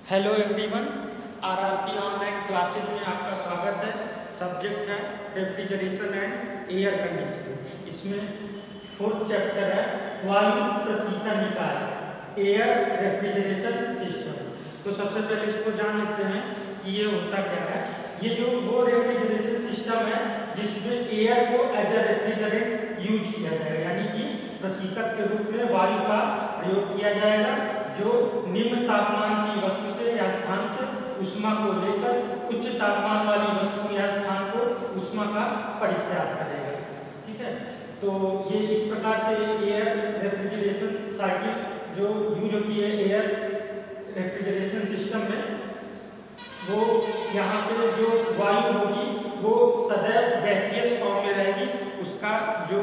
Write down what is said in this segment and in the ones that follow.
Hello everyone, RRP online classes में आपका स्वागत है। सब्जेक्ट है रेफ्रिजरेशन एंड एयर कंडीशनिंग। इसमें 4th चैप्टर है वायु प्रशीतन निकाय, एयर रेफ्रिजरेशन सिस्टम। तो सबसे पहले इसको जान लेते हैं कि ये होता क्या है। ये जो वो रेफ्रिजरेशन सिस्टम है जिसमें एयर को एज ए रेफ्रिजरेंट यूज किया जाएगा, यानी कि प्रशीतक के रूप में वायु का प्रयोग किया जाएगा जो निम्न तापमान की वस्तु से या स्थान से उष्मा को लेकर उच्च तापमान वाली वस्तु या स्थान को उष्मा का परित्याग करेगा। ठीक है, तो ये इस प्रकार से एयर रेफ्रिजरेशन साइकिल जो यूज होती है एयर रेफ्रिजरेशन सिस्टम में, वो यहाँ पे जो वायु होगी वो सदैव गैसियस फॉर्म में रहेगी। उसका जो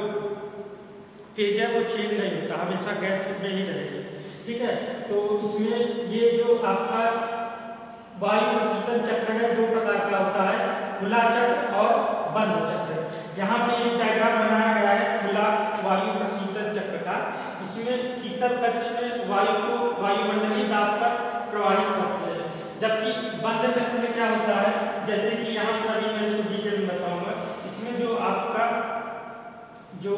फेज है वो चेंज नहीं होता, हमेशा गैस में ही रहेगी। ठीक है, तो इसमें ये जो आपका वायु प्रशीतन चक्र है दो प्रकार का होता है, खुला चक्र और बंद चक्र। यहाँ पे एक डायग्राम बनाया गया है खुला वायु प्रशीतन चक्र का। इसमें शीतल कक्ष में वायु को वायुमंडलीय दाब पर प्रवाहित करते हैं, जबकि बंद चक्र में क्या होता है, जैसे कि यहाँ पर अभी मैं इसको डिटेल में बताऊंगा। इसमें जो आपका जो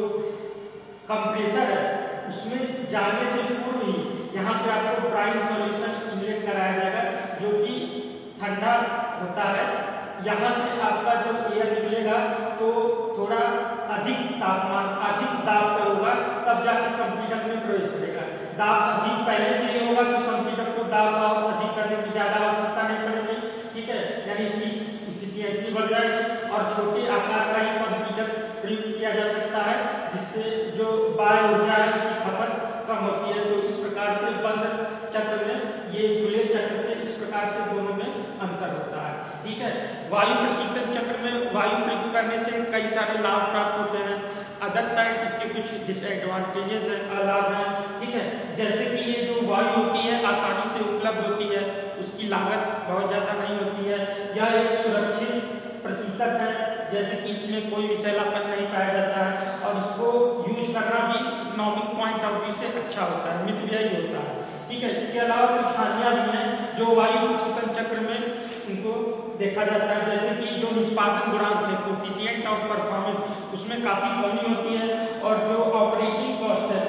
कंप्रेसर है उसमें जाने से पूर्व ही यहाँ पे आपको प्राइम सॉल्यूशन इनलेट कराया जाएगा जो कि ठंडा होता है। यहाँ से आपका जो एयर निकलेगा तो थोड़ा अधिक तापमान अधिक दाब पर होगा, तब जाके संपीड़क में प्रवेश करेगा। दाब अधिक पहले से ही होगा तो संपीड़क को दाब और अधिक करने की ज्यादा आवश्यकता नहीं पड़ेगी। ठीक है, यानी इसकी इफिशियंसी बढ़ जाएगी और छोटे आकार का ही संपीड़क प्रयोग किया जा सकता है, जिससे जो वायु ऊर्जा है उसकी खपत कम होती है। तो इस प्रकार से बंद चक्र में ये खुले चक्र से इस प्रकार से दोनों में अंतर होता है। ठीक है, वायु प्रशीतन चक्र में वायु प्रयोग करने से कई सारे लाभ प्राप्त होते हैं। अदर साइड इसके कुछ डिसएडवांटेजेस हैं, अलाभ हैं। ठीक है, जैसे कि ये जो वायु होती है आसानी से उपलब्ध होती है, उसकी लागत बहुत ज्यादा नहीं होती है। यह एक सुरक्षित प्रशीतक है, जैसे कि इसमें कोई विषैलापन नहीं पाया जाता है और इसको यूज करना भी इकोनॉमिक पॉइंट ऑफ व्यू से अच्छा होता है, मितव्ययी होता है। ठीक है, इसके अलावा कुछ हानियां भी हैं जो वायु प्रशीतन चक्र में उनको देखा जाता है, जैसे कि जो निष्पादन गुणांक है कोएफिशिएंट ऑफ परफॉर्मेंस, उसमें काफी कमी होती है और जो ऑपरेटिंग कॉस्ट है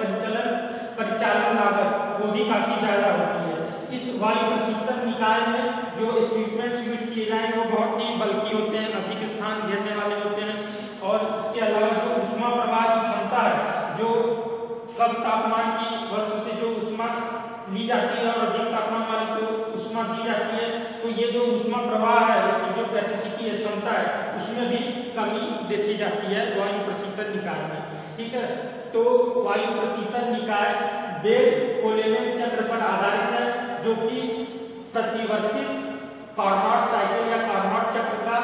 परिचालन लागत वो भी काफी ज्यादा होती है। इस वायु प्रशीतन निकाय में जो इक्विपमेंट्स यूज किए जाएंगे वो बहुत ही बल्कि होते हैं, अधिक स्थान घेरने वाले होते हैं और इसके अलावा जो उष्मा प्रवाह की क्षमता है, जो कम तापमान की वस्तु से जो उष्मा ली जाती है और अधिक तापमान वाली को उष्मा दी जाती है, तो ये जो उष्मा प्रवाह है उसकी जो कैपेसिटी है, क्षमता है, उसमें भी कमी देखी जाती है वायु प्रशीतन निकाय में। ठीक है, तो वायु प्रशीतन निकाय बेड कोलेमेन चक्र पर आधारित है, जो कि प्रतिवर्तित कार्नोट साइकिल या कार्नोट चक्र का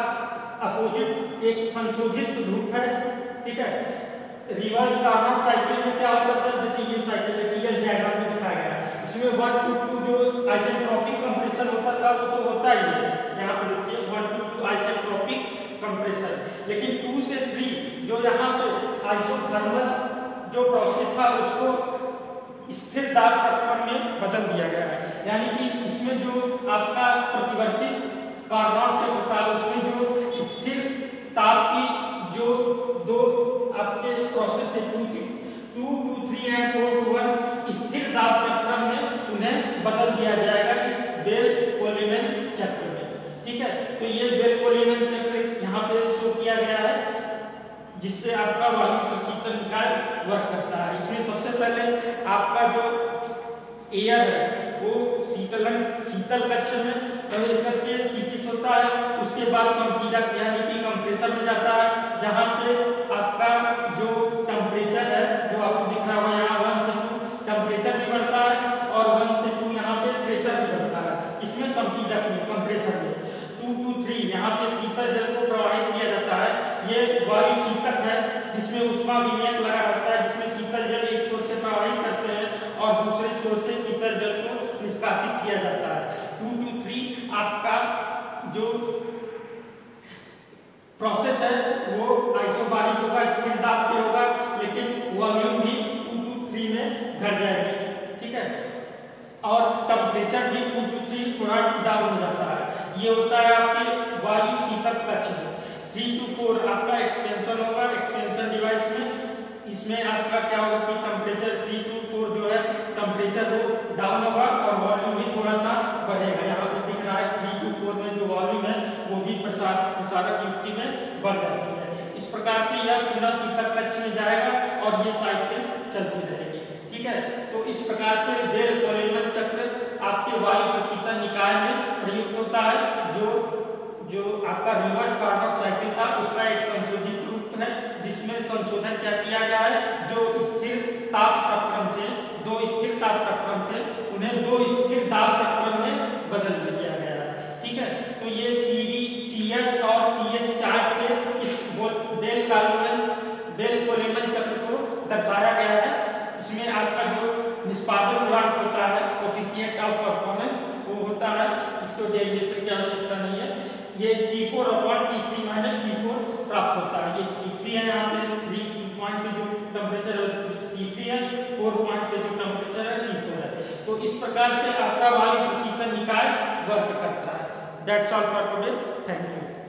अपोजिट एक संशोधित रूप है। ठीक है, रिवर्स कार्नोट साइकिल में क्या होता है, जैसे ये साइकिल है टीएस डायग्राम में दिखाया गया है, इसमें 1 to 2 जो आइसेंट्रोपिक कंप्रेसर होता था वो तो होता ही है, यहाँ पे देखिए 1 to 2 आइसेंट्रोपिक कंप्रेसर। लेकिन 2 से 3 जो यहाँ पे आइसोथर्मल जो प्रोसेस था उसको स्थिर दाब प्रक्रम में बदल दिया गया है, यानी कि इसमें जो आपका प्रतिवर्तित कार्नोट चक्र था उसमें जो स्थिर ताप की जो दो आपके प्रोसेस थे 2 to 3 and 4 to 1 स्थिर दाब प्रक्रम में उन्हें बदल दिया जाएगा इस बेल कोलेमेन चक्र में। ठीक है, तो ये बेल कोलेमेन चक्र यहाँ पे शो किया गया है, जिससे आपका वायु प्रशीतन निकाय वर्क करता है। इसमें सबसे पहले आपका जो एयर है वो शीतल कक्ष में प्रवेश करके शीतित होता है। उसके बाद संपीड़क यानी कि कंप्रेसर में जाता है, जहाँ पे आपका जो टेम्परेचर है जो आपको दिख रहा है यहाँ 1 से 2 टेम्परेचर भी बढ़ता है और 1 से 2 यहाँ पे प्रेशर भी बढ़ता है। इसमें संपीड़क में कंप्रेसर में 2 to 3 यहाँ पे शीतल जल को प्रवाहित किया जाता है। ये वायु शीतक है जिसमें उष्मा विनिमयक लगा रहता है, जिसमें शीतल जल एक छोर से प्रवाहित करते हैं और दूसरे छोर से शीतल जल को निष्कासित किया जाता है। 2 to 3 आपका जो प्रोसेस है वो आइसोबारिक होगा, स्थिर दाब पे होगा, लेकिन वॉल्यूम भी 2 to 3 में घट जाएगी। ठीक है, और टेम्परेचर भी 2 to 3 थोड़ा डाउन हो जाता है। ये होता है आपके वायु शीतक कक्ष में। 3 to 4 आपका एक्सपेंशन होगा, एक्सपेंशन डिवाइस में। इसमें आपका क्या होगा कि टेम्परेचर 3 to 4 जो है टेम्परेचर वो डाउन होगा और वॉल्यूम भी थोड़ा सा बढ़ेगा। यहाँ पे दिख रहा है 3 to 4 में जो वॉल्यूम है वो भी प्रसारक युक्ति में बढ़ जाती है। इस प्रकार से यह पूरा शीतक कक्ष में जाएगा और ये साइकिल चलती रहेगी। ठीक है, तो इस प्रकार से बेल कोलेमन चक्र आपके वायु प्रशीतन निकाय में प्रयुक्त होता है। जो आपका रिवर्स कार्नोट साइकिल था उसका एक संशोधित रूप है, जिसमें संशोधन क्या किया गया है, जो स्थिर ताप प्रक्रम थे, 2 स्थिर ताप प्रक्रम थे, उन्हें 2 स्थिर दाब प्रक्रम में बदल दिया गया है। ठीक है, तो ये पीवी, टीएस और पीएच चार्ट के इस बेल कोलेमन चक्र को दर्शाया गया है। इसमें आपका जो निष्पादन गुणांक होता है, कोफिशिएंट ऑफ परफॉर्मेंस, वो होता है, इसको डेरिवेशन की आवश्यकता नहीं है। ये T4/T3 - T4 प्राप्त होता है। ये T3 है, यहाँ पे 3 पॉइंट पे जो टेम्परेचर है T3 है, 4 पॉइंट पे जो टेम्परेचर है T4 है। तो इस प्रकार से आपका वायु प्रशीतन निकाय वर्क करता है। That's all for today, thank you.